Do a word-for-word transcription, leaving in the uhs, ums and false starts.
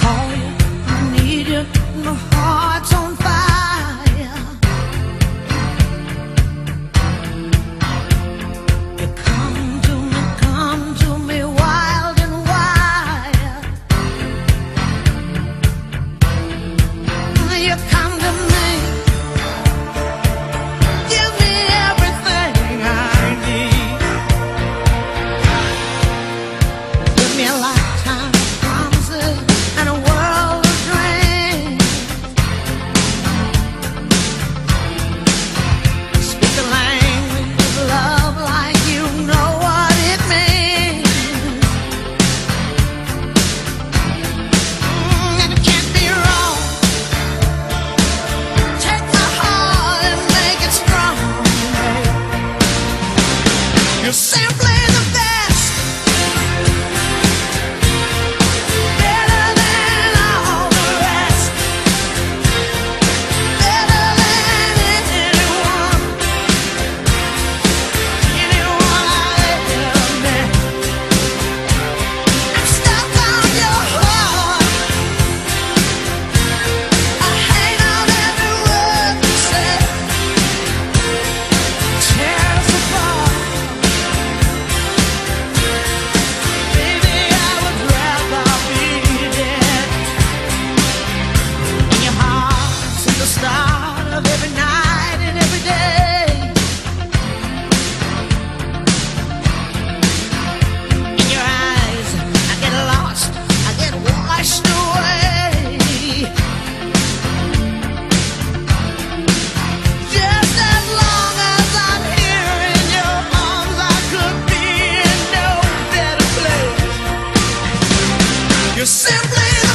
call you, I need you, my heart's on fire. You come to me, come to me wild and wild. You come to me, give me everything I need. Give me a lifetime of promises and a world of dreams. Speak the language of love like you know what it means. Mm, and it can't be wrong. Take my heart and make it strong. You're simply the best. Better than all the rest. Better than anyone. Anyone I've ever met. I'm stuck on your heart. I hate on every word you say. Tear us apart. Baby, I would rather be dead. In your heart since the start of every night and every day. In your eyes, I get lost, I get washed away. Just as long as I'm here in your arms, I could be in no better place. You're simply